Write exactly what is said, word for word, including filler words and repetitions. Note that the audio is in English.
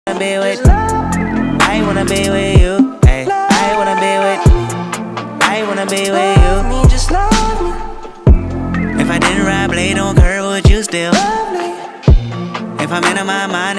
be with, I wanna be with you. Ay, I wanna be with, I wanna be with you. Just love me. If I didn't ride blade on curve, would you still? If I'm in my mind.